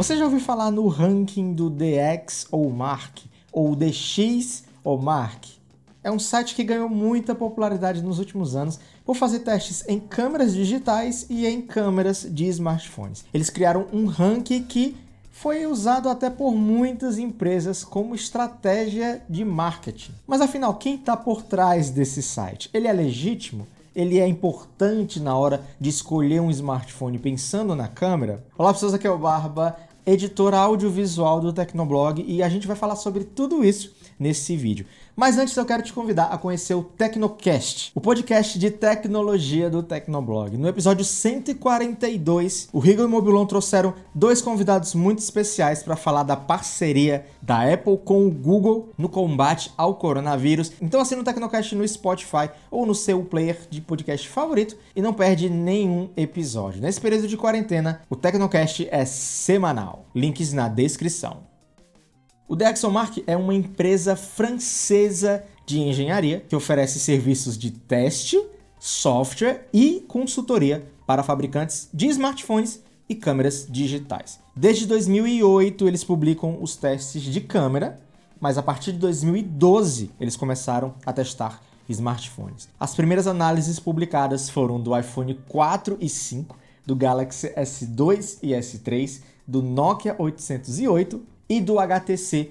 Você já ouviu falar no ranking do DxOMark ou DxOMark? É um site que ganhou muita popularidade nos últimos anos por fazer testes em câmeras digitais e em câmeras de smartphones. Eles criaram um ranking que foi usado até por muitas empresas como estratégia de marketing. Mas afinal, quem está por trás desse site? Ele é legítimo? Ele é importante na hora de escolher um smartphone pensando na câmera? Olá pessoas, aqui é o Barba, editor audiovisual do Tecnoblog, e a gente vai falar sobre tudo isso nesse vídeo. Mas antes eu quero te convidar a conhecer o Tecnocast, o podcast de tecnologia do Tecnoblog. No episódio 142, o Rigo e o Mobilon trouxeram dois convidados muito especiais para falar da parceria da Apple com o Google no combate ao coronavírus. Então assina o Tecnocast no Spotify ou no seu player de podcast favorito e não perde nenhum episódio. Nesse período de quarentena, o Tecnocast é semanal. Links na descrição. O DxOMark é uma empresa francesa de engenharia que oferece serviços de teste, software e consultoria para fabricantes de smartphones e câmeras digitais. Desde 2008 eles publicam os testes de câmera, mas a partir de 2012 eles começaram a testar smartphones. As primeiras análises publicadas foram do iPhone 4 e 5, do Galaxy S2 e S3, do Nokia 808 e do HTC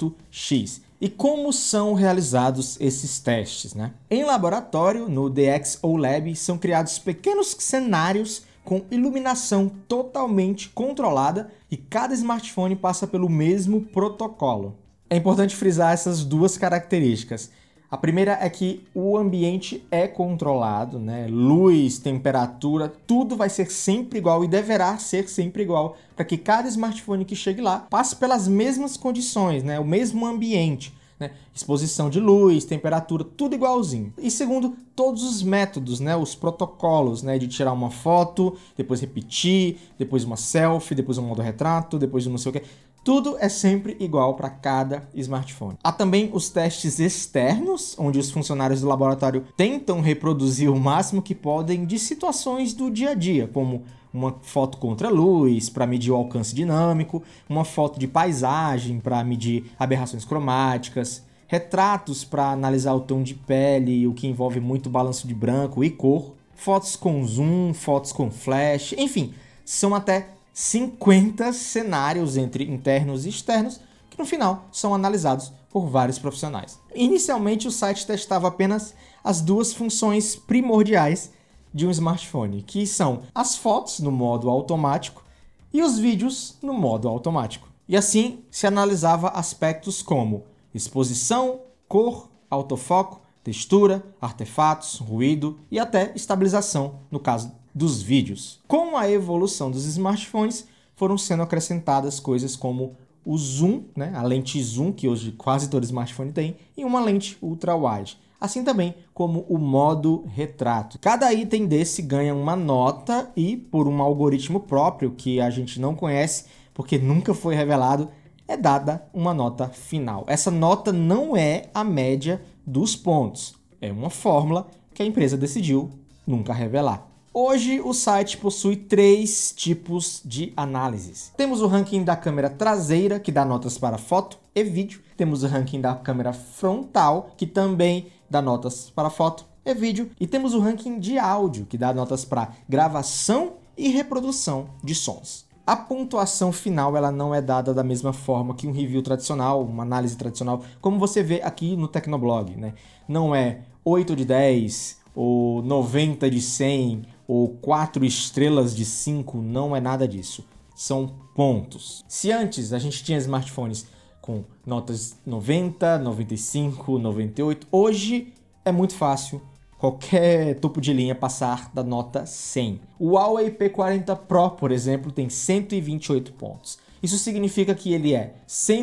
8X. E como são realizados esses testes, né? Em laboratório, no DxOLab, são criados pequenos cenários com iluminação totalmente controlada e cada smartphone passa pelo mesmo protocolo. É importante frisar essas duas características. A primeira é que o ambiente é controlado, né? Luz, temperatura, tudo vai ser sempre igual e deverá ser sempre igual para que cada smartphone que chegue lá passe pelas mesmas condições, né? O mesmo ambiente, né? Exposição de luz, temperatura, tudo igualzinho. E segundo, todos os métodos, né? Os protocolos, né? De tirar uma foto, depois repetir, depois uma selfie, depois um modo retrato, depois um não sei o que. Tudo é sempre igual para cada smartphone. Há também os testes externos, onde os funcionários do laboratório tentam reproduzir o máximo que podem de situações do dia a dia, como uma foto contra a luz para medir o alcance dinâmico, uma foto de paisagem para medir aberrações cromáticas, retratos para analisar o tom de pele, o que envolve muito balanço de branco e cor, fotos com zoom, fotos com flash, enfim, são até 50 cenários entre internos e externos que no final são analisados por vários profissionais. Inicialmente o site testava apenas as duas funções primordiais de um smartphone, que são as fotos no modo automático e os vídeos no modo automático. E assim se analisava aspectos como exposição, cor, autofoco, textura, artefatos, ruído e até estabilização no caso dos vídeos. Com a evolução dos smartphones, foram sendo acrescentadas coisas como o zoom, né? A lente zoom, que hoje quase todo smartphone tem, e uma lente ultra-wide. Assim também como o modo retrato. Cada item desse ganha uma nota e, por um algoritmo próprio que a gente não conhece, porque nunca foi revelado, é dada uma nota final. Essa nota não é a média dos pontos. É uma fórmula que a empresa decidiu nunca revelar. Hoje o site possui 3 tipos de análises. Temos o ranking da câmera traseira, que dá notas para foto e vídeo. Temos o ranking da câmera frontal, que também dá notas para foto e vídeo. E temos o ranking de áudio, que dá notas para gravação e reprodução de sons. A pontuação final ela não é dada da mesma forma que um review tradicional, uma análise tradicional, como você vê aqui no Tecnoblog, né? Não é 8 de 10 ou 90 de 100 ou 4 estrelas de 5, não é nada disso. São pontos. Se antes a gente tinha smartphones com notas 90, 95, 98, hoje é muito fácil qualquer topo de linha passar da nota 100. O Huawei P40 Pro, por exemplo, tem 128 pontos. Isso significa que ele é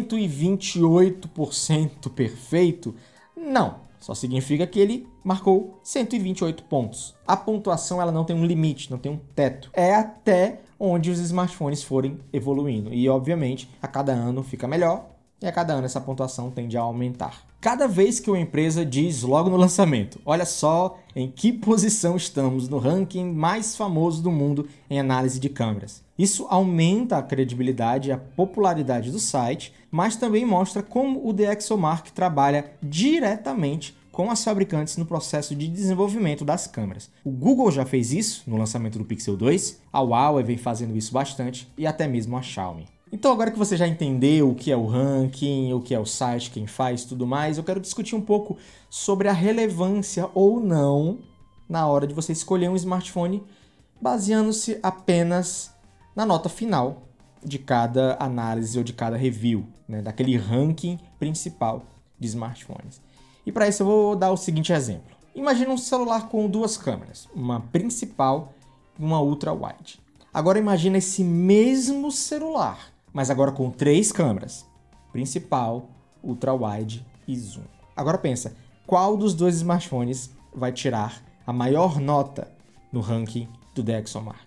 128% perfeito? Não. Só significa que ele marcou 128 pontos. A pontuação ela não tem um limite, não tem um teto. É até onde os smartphones forem evoluindo. E, obviamente, a cada ano fica melhor e a cada ano essa pontuação tende a aumentar. cada vez que uma empresa diz logo no lançamento: olha só em que posição estamos no ranking mais famoso do mundo em análise de câmeras. Isso aumenta a credibilidade e a popularidade do site, mas também mostra como o DxOMark trabalha diretamente com as fabricantes no processo de desenvolvimento das câmeras. O Google já fez isso no lançamento do Pixel 2, a Huawei vem fazendo isso bastante e até mesmo a Xiaomi. Então agora que você já entendeu o que é o ranking, o que é o site, quem faz, tudo mais, eu quero discutir um pouco sobre a relevância ou não na hora de você escolher um smartphone, baseando-se apenas na nota final de cada análise ou de cada review, né, daquele ranking principal de smartphones. E para isso eu vou dar o seguinte exemplo. Imagina um celular com duas câmeras, uma principal e uma ultra-wide. Agora imagina esse mesmo celular, mas agora com 3 câmeras, principal, ultra-wide e zoom. Agora pensa, qual dos dois smartphones vai tirar a maior nota no ranking do DxOMark?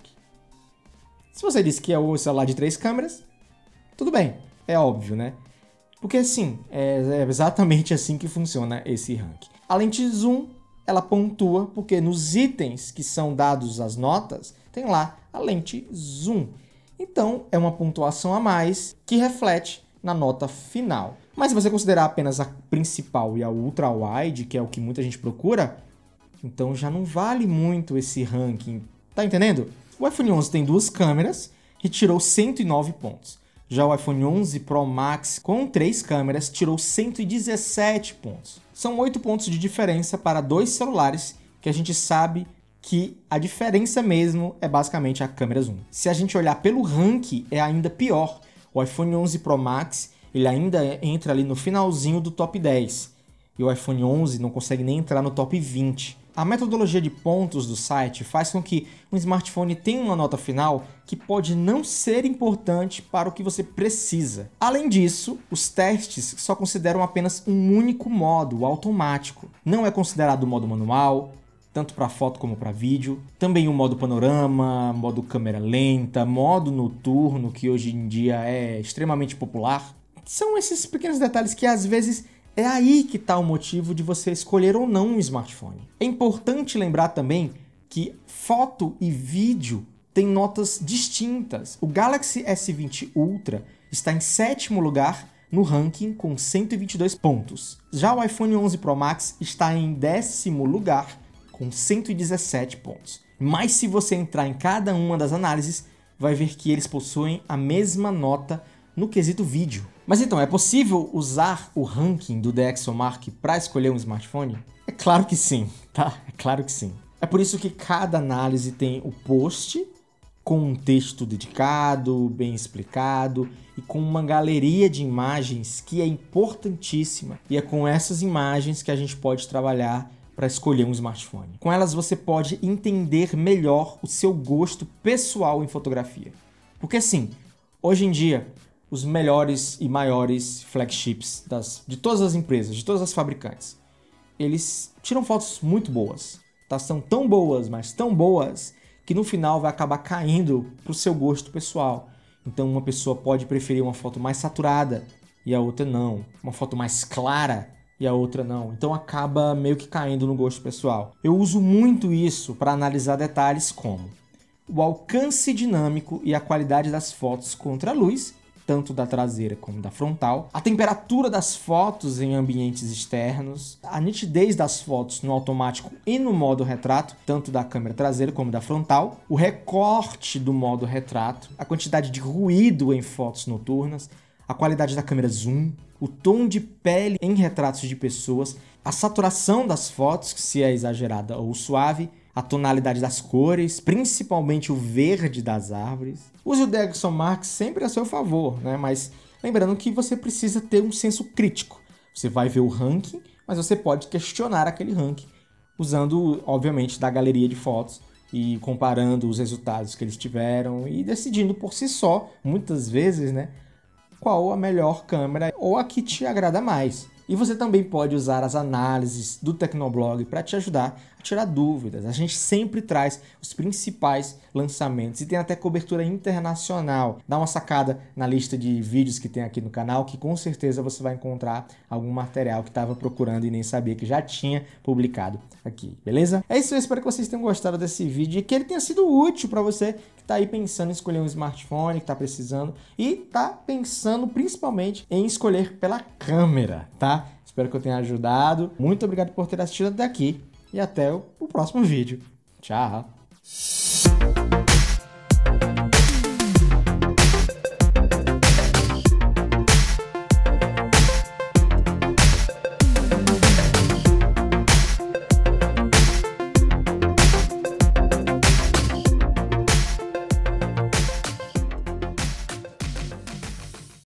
Se você disse que é o celular de 3 câmeras, tudo bem, é óbvio, né? Porque assim, é exatamente assim que funciona esse ranking. A lente zoom, ela pontua porque nos itens que são dados as notas, tem lá a lente zoom. Então, é uma pontuação a mais que reflete na nota final. Mas se você considerar apenas a principal e a ultra-wide, que é o que muita gente procura, então já não vale muito esse ranking. Tá entendendo? O iPhone 11 tem 2 câmeras e tirou 109 pontos. Já o iPhone 11 Pro Max com 3 câmeras tirou 117 pontos. São 8 pontos de diferença para 2 celulares que a gente sabe que a diferença mesmo é basicamente a câmera zoom. Se a gente olhar pelo ranking, é ainda pior. O iPhone 11 Pro Max ele ainda entra ali no finalzinho do top 10. E o iPhone 11 não consegue nem entrar no top 20. A metodologia de pontos do site faz com que um smartphone tenha uma nota final que pode não ser importante para o que você precisa. Além disso, os testes só consideram apenas um único modo, o automático. Não é considerado o modo manual, tanto para foto como para vídeo. Também o modo panorama, modo câmera lenta, modo noturno, que hoje em dia é extremamente popular. São esses pequenos detalhes que às vezes é aí que está o motivo de você escolher ou não um smartphone. É importante lembrar também que foto e vídeo têm notas distintas. O Galaxy S20 Ultra está em 7º lugar no ranking com 122 pontos. Já o iPhone 11 Pro Max está em 10º lugar com 117 pontos. Mas se você entrar em cada uma das análises, vai ver que eles possuem a mesma nota no quesito vídeo. Mas então, é possível usar o ranking do DxOMark para escolher um smartphone? É claro que sim, tá? É claro que sim. É por isso que cada análise tem o post com um texto dedicado, bem explicado e com uma galeria de imagens que é importantíssima. E é com essas imagens que a gente pode trabalhar para escolher um smartphone. Com elas você pode entender melhor o seu gosto pessoal em fotografia. Porque assim, hoje em dia, os melhores e maiores flagships de todas as empresas, de todas as fabricantes, eles tiram fotos muito boas. Tá? São tão boas, mas tão boas, que no final vai acabar caindo para o seu gosto pessoal. Então uma pessoa pode preferir uma foto mais saturada e a outra não. Uma foto mais clara e a outra não. Então acaba meio que caindo no gosto pessoal. Eu uso muito isso para analisar detalhes como o alcance dinâmico e a qualidade das fotos contra a luz, tanto da traseira como da frontal, a temperatura das fotos em ambientes externos, a nitidez das fotos no automático e no modo retrato, tanto da câmera traseira como da frontal, o recorte do modo retrato, a quantidade de ruído em fotos noturnas, a qualidade da câmera zoom, o tom de pele em retratos de pessoas, a saturação das fotos, se é exagerada ou suave, a tonalidade das cores, principalmente o verde das árvores. Use o DxOMark sempre a seu favor, né? Mas lembrando que você precisa ter um senso crítico. Você vai ver o ranking, mas você pode questionar aquele ranking, usando, obviamente, da galeria de fotos e comparando os resultados que eles tiveram e decidindo por si só, muitas vezes, né, qual a melhor câmera ou a que te agrada mais. E você também pode usar as análises do Tecnoblog para te ajudar a tirar dúvidas. A gente sempre traz os principais lançamentos e tem até cobertura internacional. Dá uma sacada na lista de vídeos que tem aqui no canal, que com certeza você vai encontrar algum material que estava procurando e nem sabia que já tinha publicado aqui, beleza? É isso, eu espero que vocês tenham gostado desse vídeo e que ele tenha sido útil para você que está aí pensando em escolher um smartphone, que está precisando e está pensando principalmente em escolher pela câmera, tá? Espero que eu tenha ajudado. Muito obrigado por ter assistido até aqui e até o próximo vídeo. Tchau!